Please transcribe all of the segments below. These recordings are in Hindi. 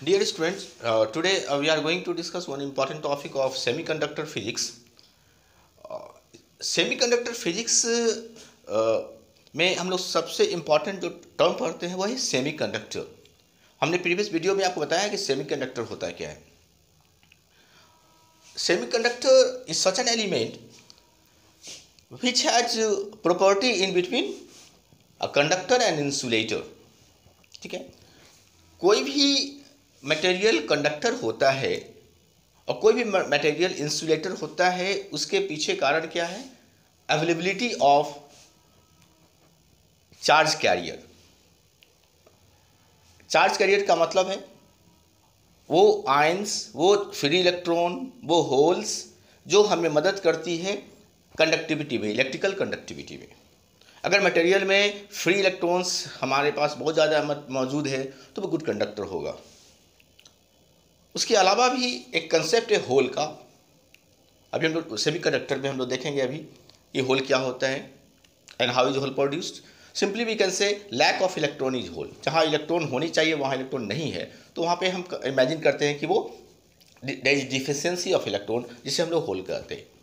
Dear students, today we are going to discuss one important topic of semiconductor physics. Semiconductor physics में हम लोग सबसे इम्पॉर्टेंट जो टर्म पढ़ते हैं वो है सेमीकंडक्टर. हमने प्रीवियस वीडियो में आपको बताया कि सेमीकंडक्टर होता क्या है. Semiconductor is such an element which has property in between a conductor and insulator. ठीक है, कोई भी मटेरियल कंडक्टर होता है और कोई भी मटेरियल इंसुलेटर होता है, उसके पीछे कारण क्या है? Availability of charge carrier. Charge carrier का मतलब है वो आयंस, वो फ्री इलेक्ट्रॉन, वो होल्स जो हमें मदद करती है कंडक्टिविटी में, इलेक्ट्रिकल कंडक्टिविटी में. अगर मटेरियल में फ्री इलेक्ट्रॉन्स हमारे पास बहुत ज़्यादा मौजूद है तो वो गुड कंडक्टर होगा. उसके अलावा भी एक कंसेप्ट है होल का. अभी हम लोग सेमीकंडक्टर में हम लोग देखेंगे अभी ये होल क्या होता है and how is hole produced. Simply we can say lack of electron is hole. जहाँ इलेक्ट्रॉन होनी चाहिए वहाँ इलेक्ट्रॉन नहीं है तो वहाँ पे हम इमेजिन करते हैं कि वो there is deficiency of electron, जिसे हम लोग होल कहते हैं.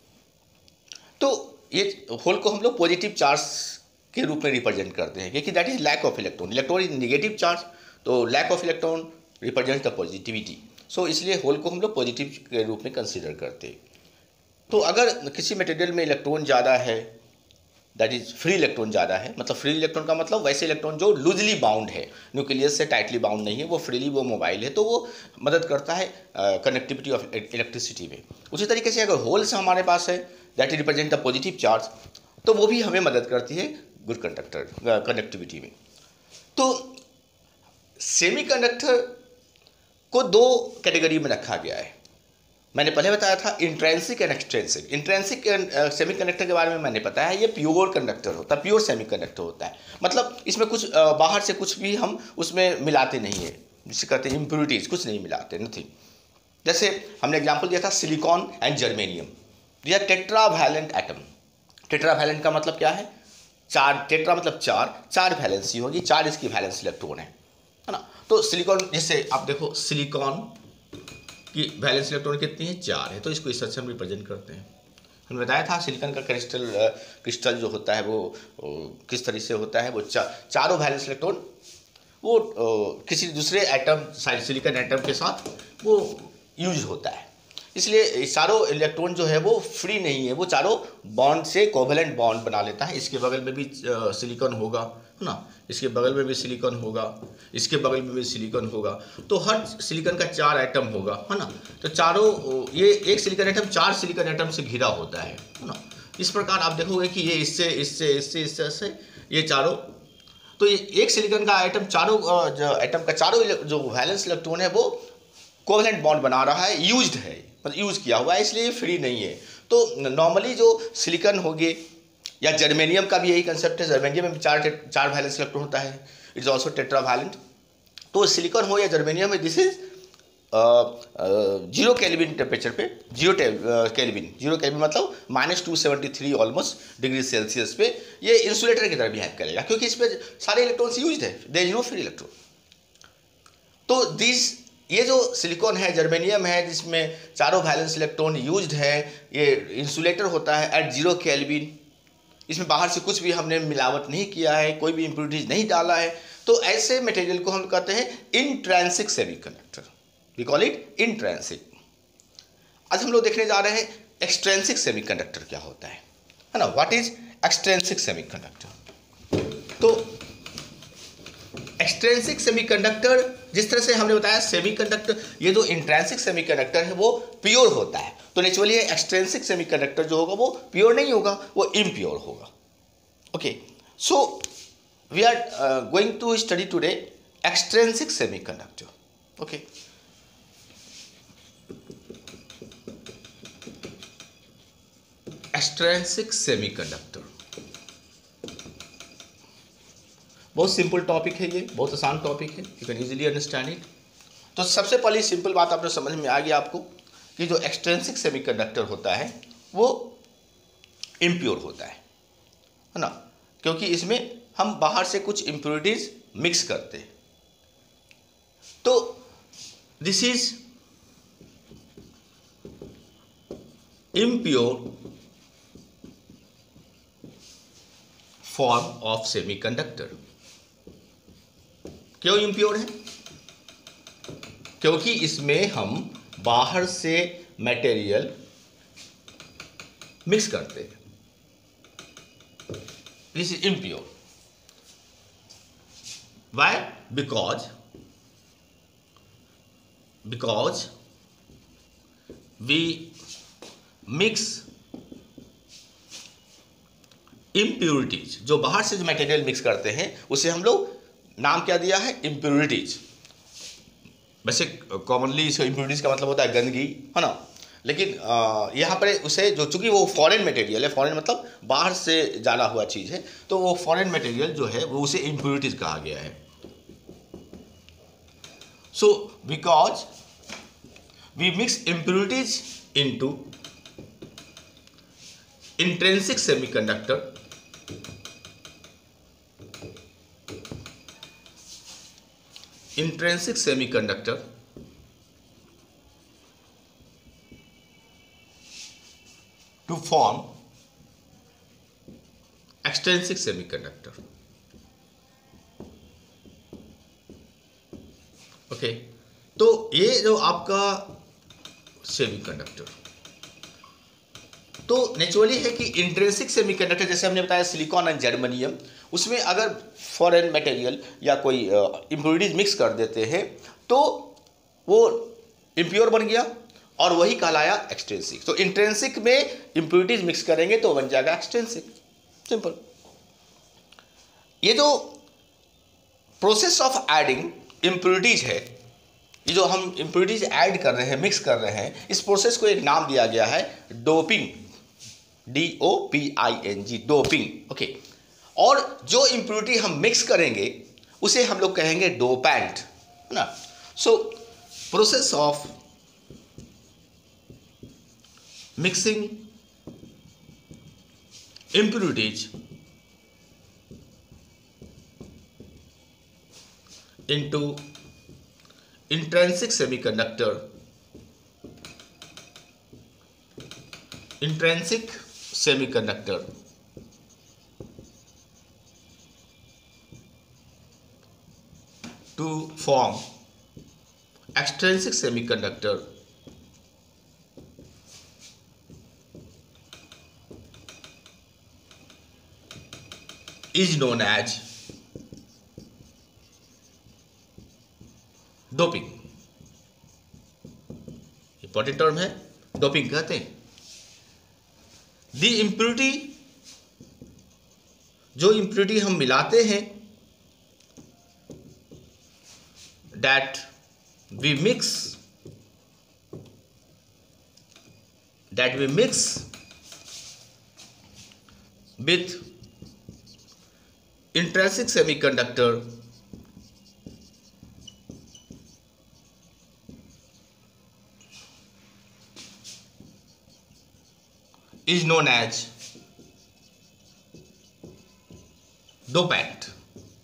तो ये होल को हम लोग पॉजिटिव चार्ज के रूप में रिप्रेजेंट करते हैं क्योंकि that is lack of electron. Electron is negative charge, तो lack of electron represent the positivity. So इसलिए होल को हम लोग पॉजिटिव के रूप में कंसीडर करते हैं. तो अगर किसी मटेरियल में इलेक्ट्रॉन ज़्यादा है, दैट इज फ्री इलेक्ट्रॉन ज़्यादा है, मतलब फ्री इलेक्ट्रॉन का मतलब वैसे इलेक्ट्रॉन जो लूजली बाउंड है, न्यूक्लियस से टाइटली बाउंड नहीं है, वो फ्रीली वो मोबाइल है, तो वो मदद करता है कनेक्टिविटी ऑफ इलेक्ट्रिसिटी में. उसी तरीके से अगर होल्स हमारे पास है that represent the positive charge, तो वो भी हमें मदद करती है गुड कंडक्टर कनेक्टिविटी में. तो सेमीकंडक्टर को दो कैटेगरी में रखा गया है. मैंने पहले बताया था intrinsic and extrinsic. Intrinsic semiconductor के बारे में मैंने बताया, ये प्योर कंडक्टर होता है, प्योर सेमीकंडक्टर होता है. मतलब इसमें कुछ बाहर से कुछ भी हम उसमें मिलाते नहीं है, जिसे कहते हैं इम्प्योरिटीज, कुछ नहीं मिलाते, नथिंग. जैसे हमने एग्जाम्पल दिया था सिलिकॉन एंड जर्मेनियम. दिया टेट्रावैलेंट एटम. टेट्रावैलेंट का मतलब क्या है? चार. टेट्रा मतलब चार वैलेंसी होगी, चार इसकी वैलेंस इलेक्ट्रॉन है ना. तो सिलिकॉन, जैसे आप देखो सिलिकॉन की वैलेंस इलेक्ट्रॉन कितनी है? 4 है. तो इसको इस तरह से हम रिप्रेजेंट करते हैं. हमने बताया था सिलिकॉन का क्रिस्टल जो होता है वो किस तरह से होता है. वो चारों वैलेंस इलेक्ट्रॉन वो किसी दूसरे एटम, सिलिकॉन एटम के साथ वो यूज होता है. इसलिए चारों इलेक्ट्रॉन जो है वो फ्री नहीं है, वो चारों बॉन्ड से कोवेलेंट बॉन्ड बना लेता है. इसके बगल में भी सिलिकॉन होगा, है ना, इसके बगल में भी सिलिकॉन होगा, इसके बगल में भी सिलिकॉन होगा. तो हर सिलिकॉन का 4 एटम होगा, है ना. तो चारों, ये एक सिलिकॉन एटम 4 सिलिकॉन एटम से घिरा होता है ना. इस प्रकार आप देखोगे कि ये इससे ये चारों, तो ये एक सिलिकॉन का एटम चारों एटम का चारों जो वैलेंस इलेक्ट्रॉन है वो कोवेलेंट बॉन्ड बना रहा है, यूज्ड है, मतलब यूज़ किया हुआ है, इसलिए फ्री नहीं है. तो नॉर्मली जो सिलिकॉन होगे या जर्मेनियम का भी यही कंसेप्ट है. जर्मेनियम में चार वैलेंस इलेक्ट्रॉन होता है, इट इज ऑल्सो टेट्रावैलेंट. तो सिलिकॉन हो या जर्मेनियम में दिस इज 0 केल्विन टेम्परेचर पे, 0 केल्विन मतलब -273 ऑलमोस्ट डिग्री सेल्सियस पे ये इंसुलेटर की तरह बिहेव करेगा क्योंकि इस पर सारे इलेक्ट्रॉन्स यूज्ड है, there is no free electron. तो ये जो सिलिकॉन है, जर्मेनियम है, जिसमें चारों वैलेंस इलेक्ट्रॉन यूज्ड है, ये इंसुलेटर होता है एट 0 केल्विन. इसमें बाहर से कुछ भी हमने मिलावट नहीं किया है, कोई भी इम्प्योरिटीज नहीं डाला है. तो ऐसे मटेरियल को हम कहते हैं intrinsic semiconductor. We call it intrinsic. आज हम लोग देखने जा रहे हैं एक्सट्रिंसिक सेमीकंडक्टर क्या होता है ना. What is extrinsic semiconductor? तो एक्सट्रिंसिक सेमीकंडक्टर, जिस तरह से हमने बताया सेमीकंडक्टर, ये जो इंट्रिंसिक सेमीकंडक्टर है वो प्योर होता है. तो नेचुरली एक्सट्रिंसिक सेमीकंडक्टर जो होगा वो प्योर नहीं होगा, वो इम्प्योर होगा. Okay, so we are going to study today extrinsic semiconductor. Okay, extrinsic semiconductor बहुत सिंपल टॉपिक है, ये बहुत आसान टॉपिक है, you can easily understand it. तो सबसे पहले सिंपल बात आपने समझ में आ गई आपको कि जो एक्सट्रिंसिक सेमीकंडक्टर होता है वो इम्प्योर होता है ना, क्योंकि इसमें हम बाहर से कुछ इम्प्योरिटीज मिक्स करते हैं. तो this is impure form of semiconductor। क्यों impure है? क्योंकि इसमें हम बाहर से मटेरियल मिक्स करते हैं। This is impure। Why? Because we mix impurities। जो बाहर से जो मटेरियल मिक्स करते हैं उसे हम लोग नाम क्या दिया है? impurities। वैसे कॉमनली इस impurities का मतलब होता है गंदगी, है ना, लेकिन यहाँ पर उसे जो चूंकि वो फॉरेन मटेरियल है, फॉरेन मतलब बाहर से जाना हुआ चीज़ है, तो वो फॉरेन मटेरियल जो है वो उसे impurities कहा गया है। So because we mix impurities into intrinsic semiconductor, to form extrinsic semiconductor। Okay, तो ये जो आपका सेमीकंडक्टर तो नेचुरली है कि इंट्रिंसिक सेमीकंडक्टर, जैसे हमने बताया सिलिकॉन एंड जर्मेनियम, उसमें अगर फॉरेन मटेरियल या कोई इम्प्योरिटीज मिक्स कर देते हैं तो वो इम्प्योर बन गया और वही कहलाया एक्सट्रिंसिक। तो इंट्रिंसिक में इम्प्योरिटीज मिक्स करेंगे तो बन जाएगा एक्सट्रिंसिक, सिंपल। ये जो प्रोसेस ऑफ एडिंग इम्प्योरिटीज है, ये जो हम इम्प्योरिटीज ऐड कर रहे हैं, मिक्स कर रहे हैं, इस प्रोसेस को एक नाम दिया गया है डोपिंग, DOPING, डोपिंग। ओके, और जो इम्प्योरिटी हम मिक्स करेंगे उसे हम लोग कहेंगे डोपेंट, है ना। So process of mixing impurities into intrinsic semiconductor to form extrinsic semiconductor is known as doping. Important term है, डोपिंग कहते हैं। दी इम्प्योरिटी, जो इम्प्योरिटी हम मिलाते हैं, that we mix with intrinsic semiconductor is known as dopant,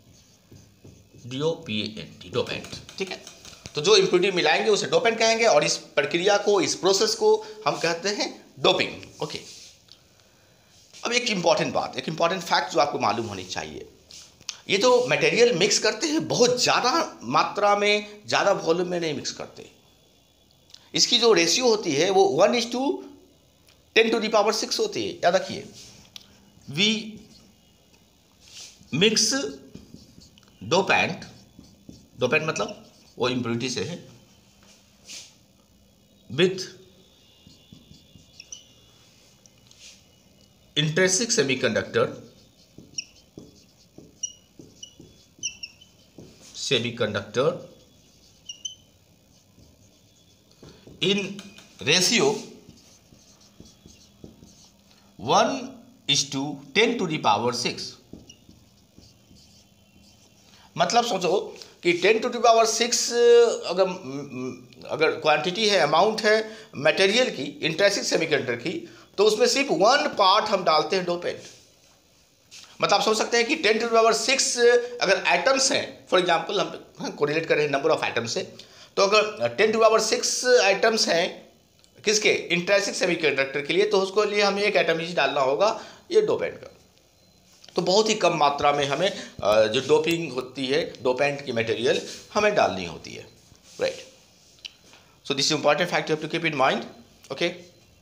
DOPANT, dopant. ठीक है, तो जो इम्प्योरिटी मिलाएंगे उसे डोपेंट कहेंगे और इस प्रक्रिया को, इस प्रोसेस को हम कहते हैं डोपिंग। ओके, अब एक इंपॉर्टेंट बात, एक इंपॉर्टेंट फैक्ट जो आपको मालूम होनी चाहिए, ये जो मटेरियल मिक्स करते हैं बहुत ज़्यादा मात्रा में, ज़्यादा वॉल्यूम में नहीं मिक्स करते। इसकी जो रेशियो होती है वो 1:10⁶ होती है, याद रखिए। वी मिक्स डोपेंट, डोपेंट मतलब वो इम्प्योरिटी से है, with intrinsic semiconductor in ratio 1:10⁶। मतलब सोचो कि 10⁶ अगर क्वांटिटी है, अमाउंट है मटेरियल की, इंट्रिंसिक सेमीकंडक्टर की, तो उसमें सिर्फ 1 पार्ट हम डालते हैं डोपेंट। मतलब आप सोच सकते हैं कि 10⁶ अगर एटम्स हैं, फॉर एग्जांपल हम कोरिलेट कर रहे हैं नंबर ऑफ एटम्स से, तो अगर 10⁶ आइटम्स हैं किसके, इंट्रिंसिक सेमीकंडक्टर के लिए, तो उसको लिए हमें एक एटम ही डालना होगा ये डोपेंट का। तो बहुत ही कम मात्रा में हमें जो डोपिंग होती है, डोपेंट की मटेरियल हमें डालनी होती है, right. So this is important fact you have to keep in mind, okay.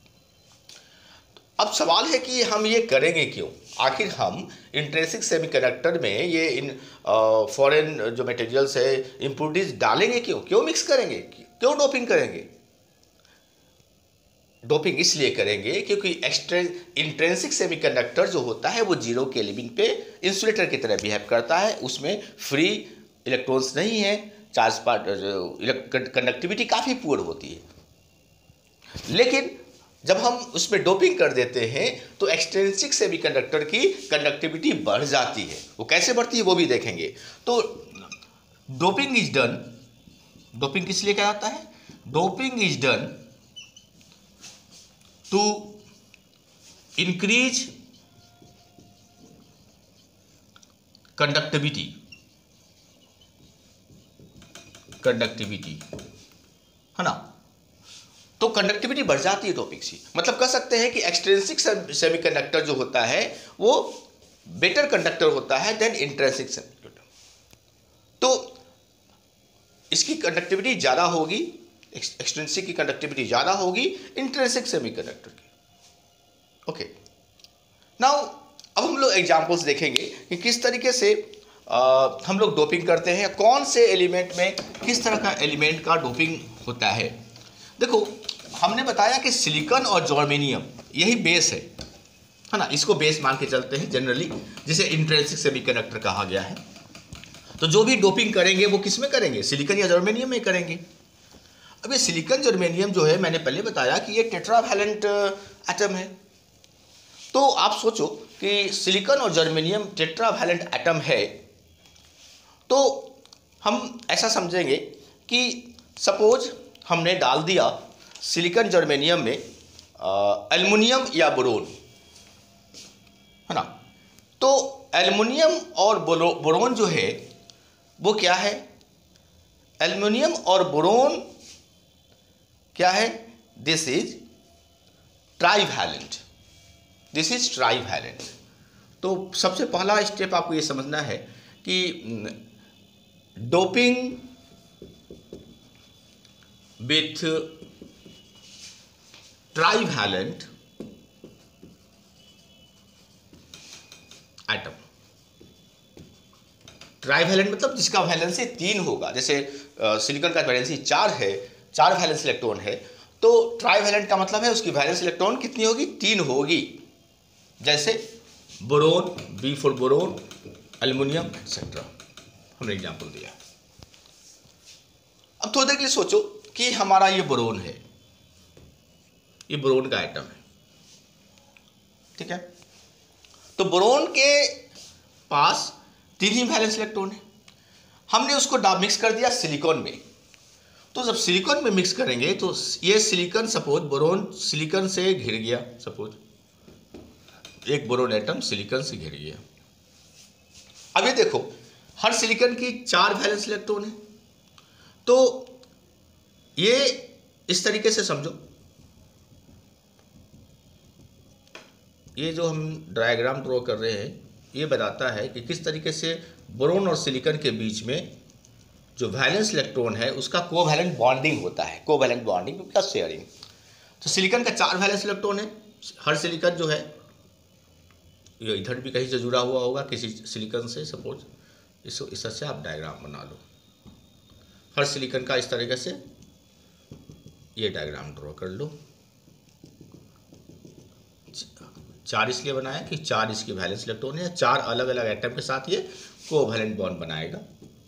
अब सवाल है कि हम ये करेंगे क्यों, आखिर हम इंट्रिंसिक सेमीकंडक्टर में ये इन फॉरेन जो मटेरियल्स है, इम्प्योरिटीज डालेंगे क्यों, क्यों मिक्स करेंगे, क्यों डोपिंग करेंगे। डोपिंग इसलिए करेंगे क्योंकि इंट्रिंसिक सेमीकंडक्टर जो होता है वो 0 केल्विन पे इंसुलेटर की तरह बिहेव करता है, उसमें फ्री इलेक्ट्रॉन्स नहीं है, चार्ज पार्ट कंडक्टिविटी काफ़ी पुअर होती है। लेकिन जब हम उसमें डोपिंग कर देते हैं तो एक्सट्रिंसिक सेमीकंडक्टर की कंडक्टिविटी बढ़ जाती है। वो कैसे बढ़ती है वो भी देखेंगे। तो डोपिंग इज डन, डोपिंग किस लिए कहा जाता है, doping is done to increase conductivity है ना। तो कंडक्टिविटी बढ़ जाती है डोपिंग से, मतलब कह सकते हैं कि एक्सट्रिंसिक सेमीकंडक्टर जो होता है वो बेटर कंडक्टर होता है देन इंट्रिंसिक सेमीकंडक्टर। तो इसकी कंडक्टिविटी ज़्यादा होगी, एक्सट्रिंसिक की कंडक्टिविटी ज़्यादा होगी इंट्रिंसिक सेमीकंडक्टर की, ओके। नाउ अब हम लोग एग्जांपल्स देखेंगे कि किस तरीके से हम लोग डोपिंग करते हैं, कौन से एलिमेंट में किस तरह का एलिमेंट का डोपिंग होता है। देखो हमने बताया कि सिलिकॉन और जर्मेनियम यही बेस है ना, इसको बेस मान के चलते हैं जनरली, जिसे इंट्रिंसिक सेमीकंडक्टर कहा गया है। तो जो भी डोपिंग करेंगे वो किस में करेंगे, सिलिकॉन या जर्मेनियम में करेंगे। अब ये सिलिकॉन जर्मेनियम जो है, मैंने पहले बताया कि ये टेट्रावैलेंट एटम है। तो आप सोचो कि सिलिकॉन और जर्मेनियम टेट्रावैलेंट एटम है, तो हम ऐसा समझेंगे कि सपोज हमने डाल दिया सिलिकॉन जर्मेनियम में एल्युमिनियम या बोरोन, है ना। तो एल्युमिनियम और बोरोन जो है वो क्या है, एल्युमिनियम और बोरोन क्या है, this is trivalent, this is trivalent. तो सबसे पहला स्टेप आपको ये समझना है कि doping with trivalent atom, trivalent मतलब जिसका वैलेंसी 3 होगा, जैसे सिलिकॉन का वैलेंसी 4 है, 4 वैलेंस इलेक्ट्रॉन है, तो ट्राइवैलेंट का मतलब है उसकी वैलेंस इलेक्ट्रॉन कितनी होगी, 3 होगी। जैसे boron, B for boron, aluminium etcetera, हमने एग्जांपल दिया। अब थोड़ी देर के लिए सोचो कि हमारा ये बोरोन है, ये बोरोन का आइटम है, ठीक है। तो बोरोन के पास 3 ही वैलेंस इलेक्ट्रॉन है, हमने उसको मिक्स कर दिया सिलिकॉन में। तो जब सिलिकॉन में मिक्स करेंगे तो ये सिलिकॉन, सपोज बोरोन सिलिकॉन से घिर गया, सपोज एक बोरोन एटम सिलिकॉन से घिर गया। अब ये देखो हर सिलिकॉन की 4 वैलेंस इलेक्ट्रॉन है, तो ये इस तरीके से समझो, ये जो हम डायग्राम ड्रॉ कर रहे हैं ये बताता है कि किस तरीके से बोरोन और सिलिकॉन के बीच में जो वैलेंस इलेक्ट्रॉन है उसका कोवैलेंट बॉन्डिंग होता है, कोवैलेंट बॉन्डिंग प्लस शेयरिंग। तो सिलिकॉन का 4 वैलेंस इलेक्ट्रॉन है, हर सिलिकॉन जो है ये इधर भी कहीं से जुड़ा हुआ होगा किसी सिलिकॉन से, सपोज इस तरह से आप डायग्राम बना लो, हर सिलिकॉन का इस तरीके से ये डायग्राम ड्रॉ कर लो। 4 इसलिए बनाया कि 4 इसकी वैलेंस इलेक्ट्रॉन है, 4 अलग अलग एटम के साथ ये कोवैलेंट बॉन्ड बनाएगा,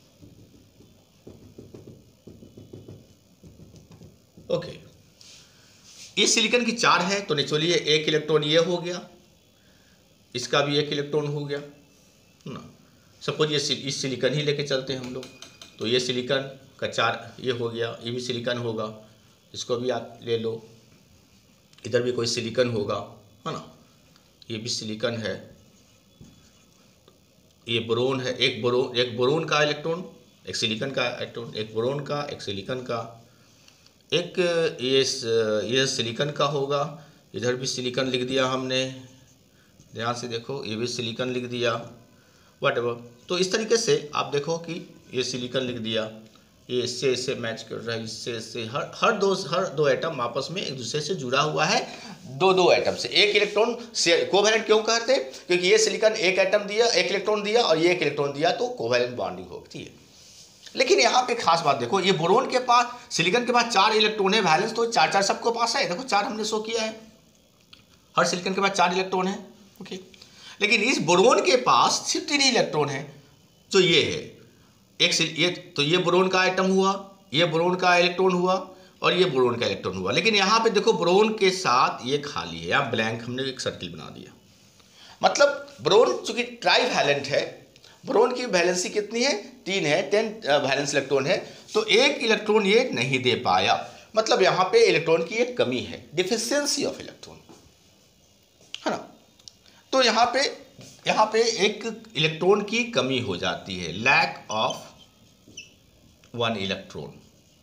ओके। ये सिलिकॉन की 4 है, तो नेचुरली ये 1 इलेक्ट्रॉन ये हो गया, इसका भी 1 इलेक्ट्रॉन हो गया ना। सपोज ये इस सिलिकॉन ही लेके चलते हैं हम लोग, तो ये सिलिकॉन का 4 ये हो गया, ये भी सिलिकॉन होगा, इसको भी आप ले लो, इधर भी कोई सिलिकॉन होगा, है ना, ये भी सिलिकॉन है, ये बोरोन है, एक बोरोन का इलेक्ट्रॉन, एक सिलिकॉन का इलेक्ट्रॉन, एक बोरोन का, एक सिलिकॉन का, एक ये सिलिकॉन का होगा, इधर भी सिलिकॉन लिख दिया हमने, ध्यान से देखो, ये भी सिलिकॉन लिख दिया, व्हाटएवर। तो इस तरीके से आप देखो कि ये सिलिकॉन लिख दिया, ये इससे मैच कर रहा है, इससे हर दो एटम आपस में एक दूसरे से जुड़ा हुआ है, दो एटम से। एक इलेक्ट्रॉन से कोवैलेंट क्यों कहते हैं? क्योंकि ये सिलिकॉन एक एटम दिया, एक इलेक्ट्रॉन दिया, और ये एक इलेक्ट्रॉन दिया, तो कोवैलेंट बॉन्डिंग होती है। लेकिन यहाँ पे खास बात देखो, ये बोरोन के पास, सिलिकॉन के पास 4 इलेक्ट्रॉन है, वैलेंस तो 4 सबके पास है, देखो 4 हमने शो किया है, हर सिलिकॉन के पास 4 इलेक्ट्रॉन है, ओके। लेकिन इस बोरोन के पास सिर्फ 3 इलेक्ट्रॉन है, जो ये है, तो ये बोरोन का आइटम हुआ, ये बोरोन का इलेक्ट्रॉन हुआ, और ये बोरोन का इलेक्ट्रॉन हुआ। लेकिन यहाँ पे देखो बोरोन के साथ ये खाली है, यहाँ ब्लैंक, हमने एक सर्किल बना दिया। मतलब बोरोन चूंकि ट्राईवैलेंट है, बोरोन की वैलेंसी कितनी है? 3 है, 10 वैलेंस इलेक्ट्रॉन है, तो एक इलेक्ट्रॉन ये नहीं दे पाया, मतलब यहाँ पे इलेक्ट्रॉन की एक कमी है, डिफिशियंसी ऑफ इलेक्ट्रॉन, है ना। तो यहाँ पे एक इलेक्ट्रॉन की कमी हो जाती है, lack of 1 electron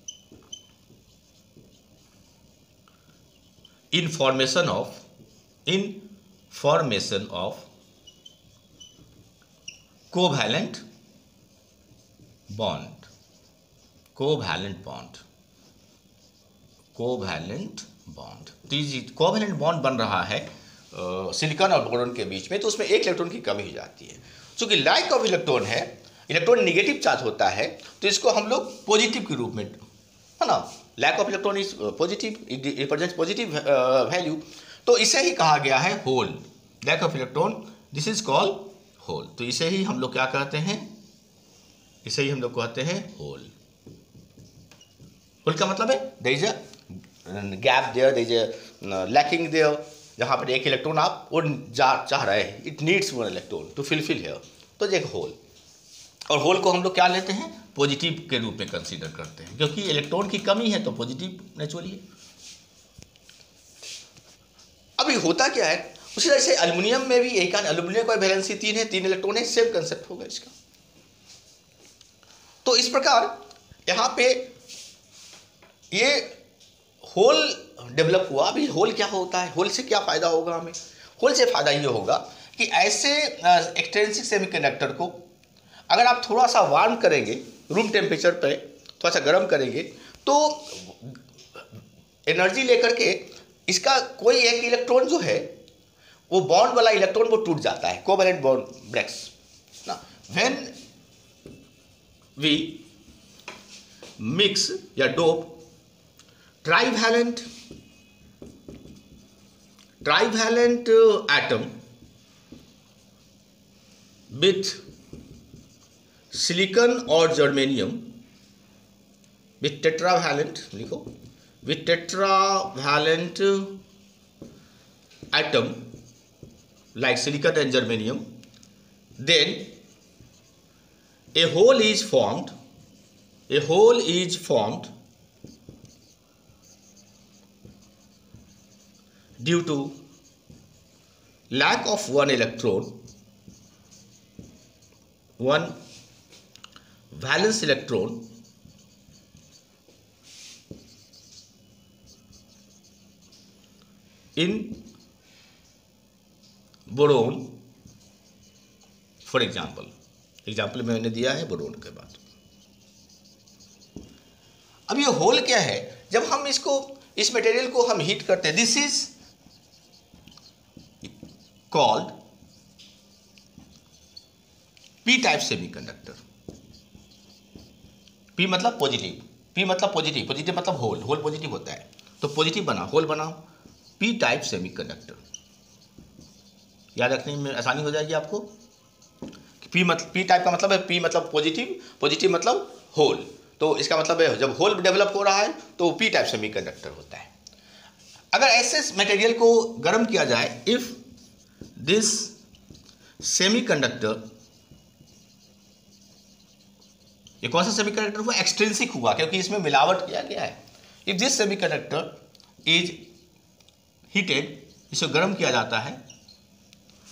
in formation of covalent bond, covalent bond बन रहा है सिलिकॉन और बोरोन के बीच में, तो उसमें एक इलेक्ट्रॉन की कमी हो जाती है। चूंकि लैक ऑफ इलेक्ट्रॉन है, इलेक्ट्रॉन निगेटिव चार्ज होता है, तो इसको हम लोग पॉजिटिव के रूप में, है ना, lack of electron is positive, it represents positive value, तो इसे ही कहा गया है hole. Lack of electron, this is called hole. तो इसे ही हम लोग क्या कहते हैं? इसे ही हम लोग कहते हैं होल। होल का मतलब है there is a gap there, there is a lacking there, जहाँ पर एक इलेक्ट्रॉन आप वो चाह रहे हैं, it needs 1 electron to fulfil here, तो एक होल। और होल को हम लोग क्या लेते हैं? पॉजिटिव के रूप में कंसीडर करते हैं, क्योंकि इलेक्ट्रॉन की कमी है, तो पॉजिटिव नेचुरली है। अभी होता क्या है, उसी तरह से एल्युमिनियम में भी एक, एल्युमिनियम का वैलेंसी 3 है, 3 इलेक्ट्रॉन है, सेम कंसेप्ट होगा इसका। तो इस प्रकार यहाँ पे ये होल डेवलप हुआ। अभी होल क्या होता है, होल से क्या फायदा होगा हमें? होल से फायदा ये होगा कि ऐसे एक्सट्रिंसिक सेमीकंडक्टर को अगर आप थोड़ा सा वार्म करेंगे, रूम टेम्परेचर पे थोड़ा सा गर्म करेंगे, तो एनर्जी लेकर के इसका कोई एक इलेक्ट्रॉन जो है, वो बॉन्ड वाला इलेक्ट्रॉन वो टूट जाता है, कोवैलेंट बॉन्ड ब्रेक्स ना। व्हेन वी मिक्स या dope trivalent atom with silicon or germanium, with tetravalent, लिखो, with tetravalent atom like silicon and germanium, then a hole is formed due to lack of 1 electron, 1 valence electron in boron, for example मैंने दिया है बोरोन के बाद। अब ये होल क्या है? जब हम इस मटेरियल को हम हीट करते हैं, this is called P type semiconductor. P मतलब पॉजिटिव, पॉजिटिव मतलब होल पॉजिटिव होता है, तो पॉजिटिव बना, होल बना, पी टाइप सेमीकंडक्टर। याद रखने में आसानी हो जाएगी आपको। पी टाइप का मतलब है, पी मतलब पॉजिटिव मतलब होल, तो इसका मतलब है जब होल डेवलप हो रहा है तो पी टाइप सेमीकंडक्टर होता है। अगर ऐसे मटेरियल को गर्म किया जाए, इफ दिस सेमीकंडक्टर, ये कौन सा सेमीकंडक्टर हुआ? एक्सट्रिंसिक हुआ, क्योंकि इसमें मिलावट किया गया है। If this semiconductor is heated, इसे गर्म किया जाता है,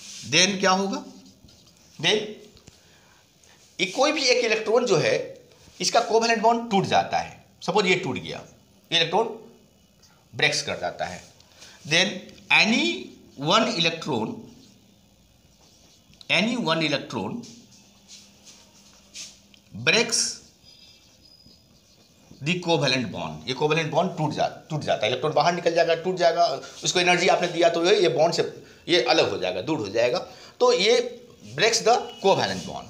देन क्या होगा? देन कोई भी एक इलेक्ट्रॉन जो है इसका कोवैलेंट बॉन्ड टूट जाता है, सपोज ये टूट गया, इलेक्ट्रॉन ब्रेक्स कर जाता है, then any one electron breaks the covalent bond, ये कोवैलेंट बॉन्ड टूट जाता है, इलेक्ट्रॉन बाहर निकल जाएगा, टूट जाएगा, उसको एनर्जी आपने दिया तो ये बॉन्ड से ये अलग हो जाएगा, दूर हो जाएगा, तो ये breaks the covalent bond,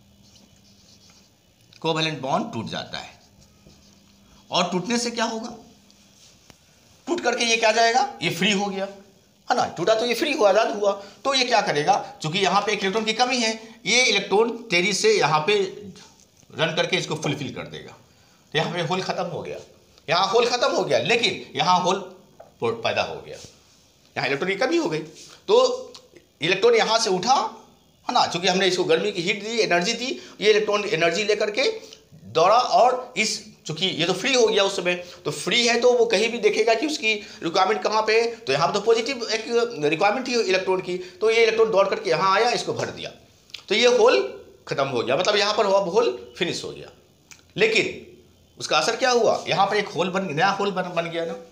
covalent bond टूट जाता है। और टूटने से क्या होगा, टूट करके ये क्या जाएगा, ये फ्री हो गया, है ना, टूटा तो ये फ्री हुआ, आजाद हुआ, तो ये क्या करेगा, क्योंकि यहाँ पे एक इलेक्ट्रॉन की कमी है, ये इलेक्ट्रॉन तेजी से यहाँ पे रन करके इसको फुलफिल कर देगा, तो यहाँ पे होल खत्म हो गया, यहाँ होल खत्म हो गया, लेकिन यहाँ होल पैदा हो गया, यहाँ इलेक्ट्रॉन की कमी हो गई, तो इलेक्ट्रॉन यहाँ से उठा, है ना, क्योंकि हमने इसको गर्मी की हीट दी, एनर्जी दी, ये इलेक्ट्रॉन एनर्जी लेकर के दौड़ा, और इस चूंकि ये तो फ्री हो गया उस समय, तो फ्री है तो वो कहीं भी देखेगा कि उसकी रिक्वायरमेंट कहाँ पे है, तो यहाँ पर तो पॉजिटिव एक रिक्वायरमेंट थी इलेक्ट्रॉन की, तो ये इलेक्ट्रॉन दौड़ करके यहाँ आया, इसको भर दिया, तो ये होल खत्म हो गया, मतलब यहाँ पर अब होल फिनिश हो गया। लेकिन उसका असर क्या हुआ, यहाँ पर एक होल नया होल बन गया ना।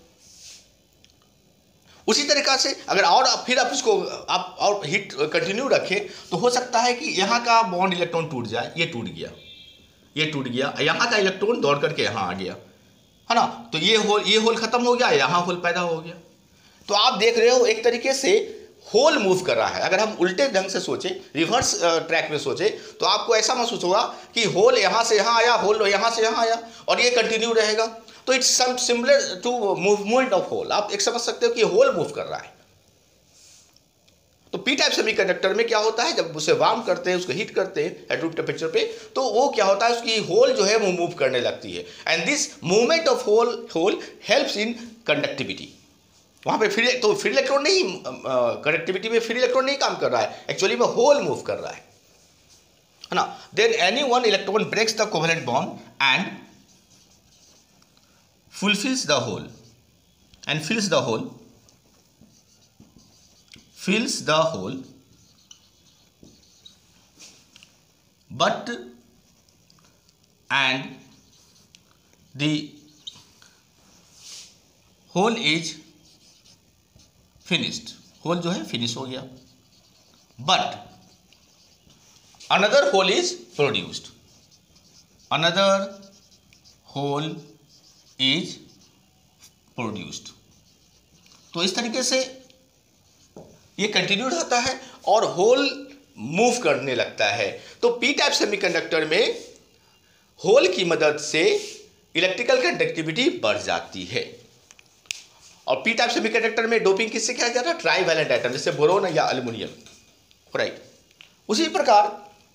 उसी तरीका से अगर और फिर आप इसको आप और हीट कंटिन्यू रखें, तो हो सकता है कि यहाँ का बॉन्ड इलेक्ट्रॉन टूट जाए, ये टूट गया, यहाँ का इलेक्ट्रॉन दौड़ करके यहाँ आ गया, है ना, तो ये होल खत्म हो गया, यहाँ होल पैदा हो गया। तो आप देख रहे हो एक तरीके से होल मूव कर रहा है। अगर हम उल्टे ढंग से सोचें, रिवर्स ट्रैक में सोचें, तो आपको ऐसा महसूस होगा कि होल यहाँ से यहाँ आया, होल यहाँ से यहाँ आया, और ये कंटिन्यू रहेगा। तो it's some similar to movement of hole. आप एक समझ सकते हो कि होल मूव कर रहा है। तो पी टाइप सेमीकंडक्टर में क्या होता है, जब उसे वार्म करते हैं, उसको हीट करते हैं एट रूम टेम्परेचर पे, तो वो क्या होता है, उसकी होल जो है वो मूव करने लगती है, and this movement of hole helps in conductivity. वहाँ पे फ्री इलेक्ट्रॉन नहीं, कंडक्टिविटी में फ्री इलेक्ट्रॉन नहीं काम कर रहा है, एक्चुअली में होल मूव कर रहा है ना। Then any one electron breaks the covalent bond and fulfills the hole and fills the hole but and the hole is finished, hole जो है फिनिश हो गया, but another hole is produced, another hole is produced। तो इस तरीके से ये कंटिन्यू रहता है और होल मूव करने लगता है। तो पी टाइप सेमीकंडक्टर में होल की मदद से इलेक्ट्रिकल कंडक्टिविटी बढ़ जाती है। और पी टाइप सेमीकंडक्टर में डोपिंग किससे किया जाता है, ट्राईवैलेंट एटम, जैसे बोरोन या एल्युमिनियम, राइट। उसी प्रकार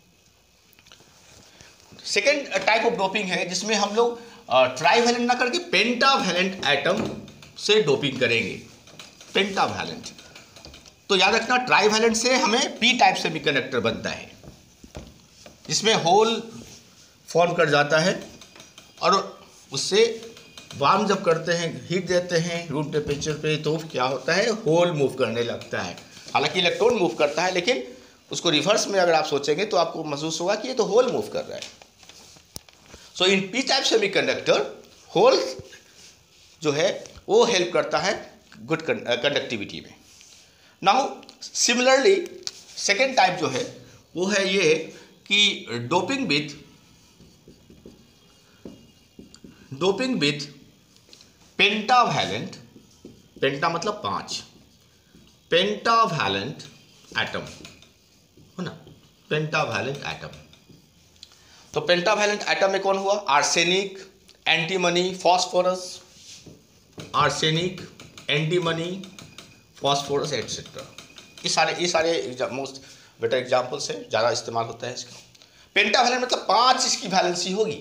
सेकेंड टाइप ऑफ डोपिंग है जिसमें हम लोग ट्राईवैलेंट ना करके पेंटावैलेंट एटम से डोपिंग करेंगे, पेंटावैलेंट। तो याद रखना, ट्राईवैलेंट से हमें पी टाइप सेमीकंडक्टर बनता है, जिसमें होल फॉर्म कर जाता है और उससे वार्म जब करते हैं, हीट देते हैं रूम टेम्परेचर पे, तो क्या होता है, होल मूव करने लगता है। हालांकि इलेक्ट्रॉन मूव करता है, लेकिन उसको रिवर्स में अगर आप सोचेंगे तो आपको महसूस होगा कि ये तो होल मूव कर रहा है। So in P type semiconductor hole जो है वो हेल्प करता है गुड कंडक्टिविटी में। नाउ सिमिलरली सेकेंड टाइप जो है वो है ये कि डोपिंग विथ पेंटावैलेंट, पेंटा मतलब 5, पेंटावैलेंट एटम, है ना, पेंटावैलेंट एटम। तो पेंटावैलेंट एटम में कौन हुआ, arsenic, antimony, phosphorus, arsenic, antimony, phosphorus etcetera. ये सारे मोस्ट बेटर एग्जाम्पल्स है, ज़्यादा इस्तेमाल होता है इसका। पेंटावैलेंट मतलब 5 इसकी वैलेंसी होगी।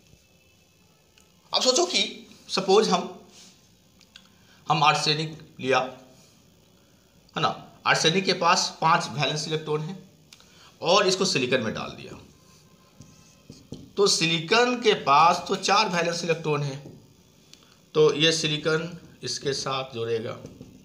अब सोचो कि सपोज हम आर्सेनिक लिया, है ना, आर्सेनिक के पास 5 वैलेंस इलेक्ट्रॉन है और इसको सिलिकॉन में डाल दिया, तो सिलिकॉन के पास तो 4 वैलेंस इलेक्ट्रॉन है, तो ये सिलिकॉन इसके साथ जोड़ेगा।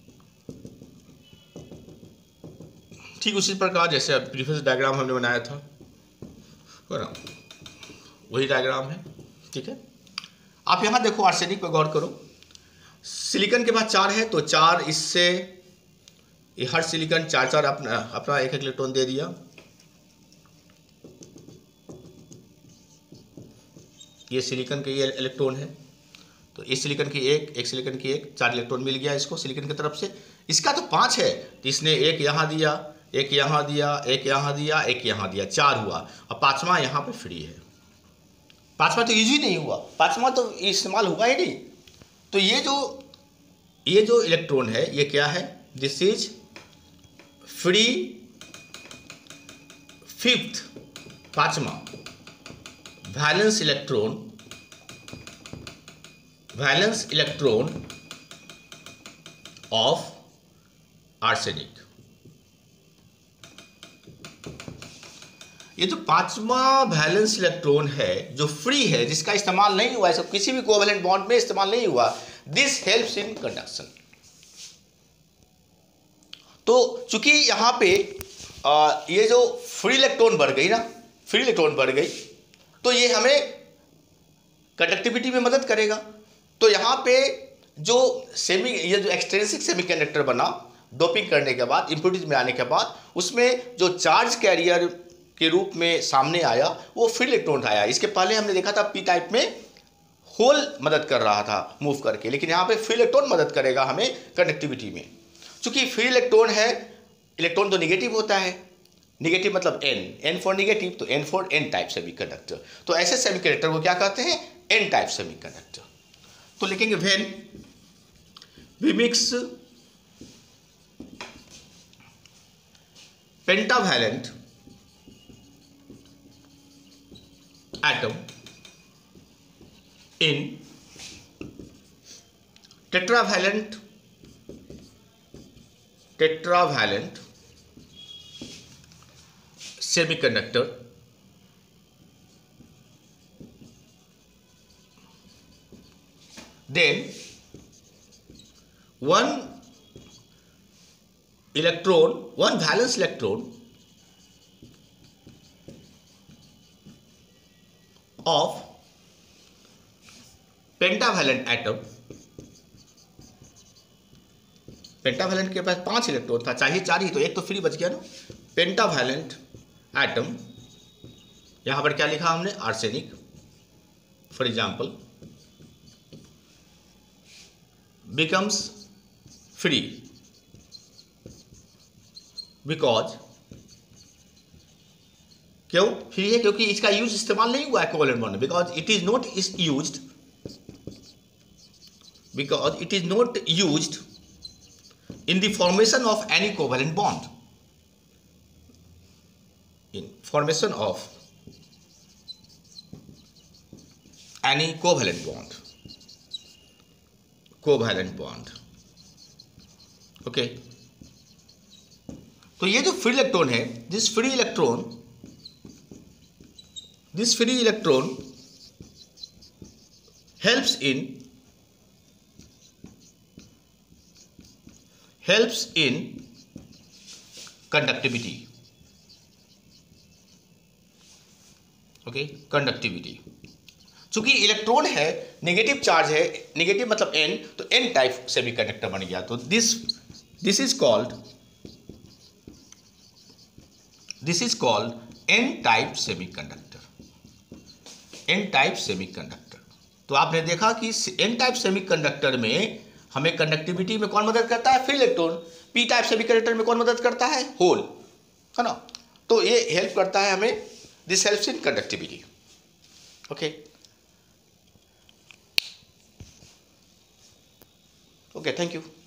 ठीक उसी प्रकार जैसे प्रीवियस डायग्राम हमने बनाया था, वही डायग्राम है। ठीक है। आप यहाँ देखो, आर्सेनिक पर गौर करो, सिलिकॉन के बाद 4 है, तो 4 इससे ये हर सिलिकॉन 4 अपना एक इलेक्ट्रॉन दे दिया। ये सिलिकॉन के ये इलेक्ट्रॉन है, तो इस सिलिकॉन की एक सिलिकॉन की 4 इलेक्ट्रॉन मिल गया इसको सिलिकॉन की तरफ से। इसका तो 5 है, तो इसने एक यहाँ दिया, एक यहाँ दिया, एक यहाँ दिया, एक यहाँ दिया, 4 हुआ, और 5वां यहाँ पे फ्री है। 5वां तो यूज ही नहीं हुआ, 5वां तो इस्तेमाल हुआ ही नहीं। तो ये जो इलेक्ट्रॉन है ये क्या है? दिस इज फ्री 5th 5वां वैलेंस इलेक्ट्रॉन ऑफ आर्सेनिक। ये जो 5वां वैलेंस इलेक्ट्रॉन है जो फ्री है, जिसका इस्तेमाल नहीं हुआ है, किसी भी कोवैलेंट बॉन्ड में इस्तेमाल नहीं हुआ, दिस हेल्प्स इन कंडक्शन। तो चूंकि यहां पे ये जो फ्री इलेक्ट्रॉन बढ़ गई ना, फ्री इलेक्ट्रॉन बढ़ गई, तो ये हमें कंडक्टिविटी में मदद करेगा। तो यहां पे ये जो एक्सट्रिंसिक सेमीकंडक्टर बना डोपिंग करने के बाद, इम्प्योरिटीज में आने के बाद, उसमें जो चार्ज कैरियर के रूप में सामने आया वो फ्री इलेक्ट्रॉन आया। इसके पहले हमने देखा था पी टाइप में होल मदद कर रहा था मूव करके, लेकिन यहाँ पे फ्री इलेक्ट्रॉन मदद करेगा हमें कंडक्टिविटी में। चूंकि फ्री इलेक्ट्रॉन है, इलेक्ट्रॉन तो निगेटिव होता है, निगेटिव मतलब एन फॉर निगेटिव, तो N for N type semiconductor. तो ऐसे सेमीकंडक्टर को क्या कहते हैं? N type semiconductor. तो लिखेंगे when we mix pentavalent atom in tetravalent semiconductor, then one valence electron of pentavalent atom, pentavalent के पास 5 इलेक्ट्रॉन था, चाहिए 4 ही, तो एक तो फ्री बच गया ना। पेंटावैलेंट एटम, यहां पर क्या लिखा हमने? Arsenic for example, becomes free because, क्यों फ्री है? क्योंकि इसका यूज इस्तेमाल नहीं हुआ है कोवैलेंट बॉन्ड में, because it is not used in the formation of any covalent bond, in formation of any covalent bond, okay। तो ये जो फ्री इलेक्ट्रॉन है, this free electron helps in conductivity, okay, conductivity. चूंकि इलेक्ट्रॉन है, नेगेटिव चार्ज है, नेगेटिव मतलब एन, तो एन टाइप सेमीकंडक्टर बन गया। तो this is called N type semiconductor. तो आपने देखा कि एन टाइप सेमीकंडक्टर में हमें कंडक्टिविटी में कौन मदद करता है? Free electron. P type semiconductor में कौन मदद करता है? होल, है ना। तो ये हेल्प करता है हमें, this helps in conductivity, okay. Okay, thank you.